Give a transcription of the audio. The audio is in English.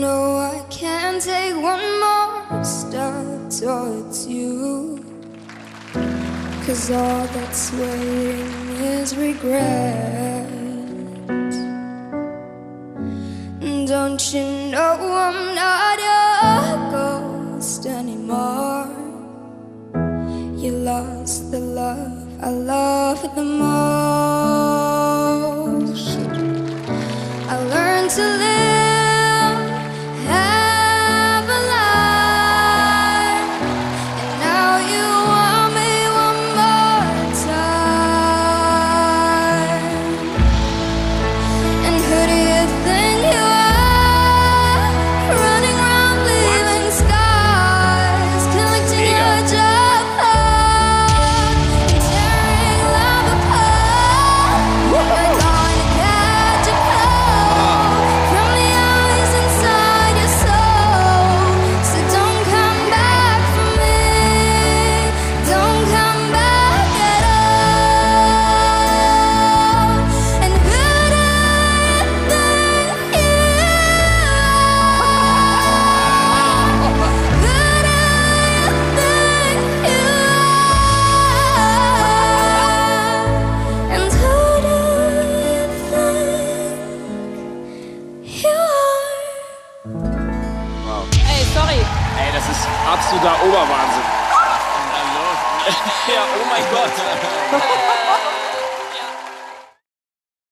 know I can't take one more step towards you, 'cause all that's waiting is regret. Don't you know I'm not your ghost anymore? You lost the love I love the most. I learned to live, have a life, and now you want me one more time. And who do you think you are, running around leaving scars, collecting your job and tearing love apart? You're gonna catch a cold from the eyes inside your soul. So don't come back for me, don't come back at all. And who do you think you are? Who do you think you are? And who do you think you are? Ey, sorry. Ey, das ist absoluter Oberwahnsinn. Hallo. Ja, oh mein Gott.